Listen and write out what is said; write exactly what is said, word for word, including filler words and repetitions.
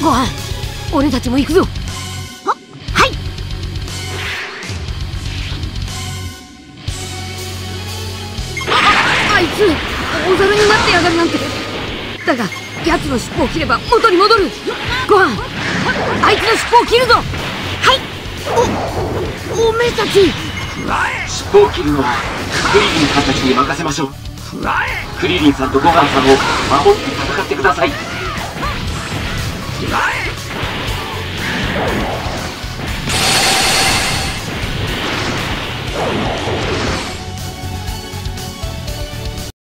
ご飯、俺たちも行くぞ。あ、はい。あ、あいつ大猿になってやがるなんて。だが奴の尻尾を切れば元に戻る。ご飯、あいつの尻尾を切るぞ。はい。お、おめえたち。 尻尾を切るのはクリリンさんたちに任せましょう。クリリンさんとご飯さんを守って戦ってください。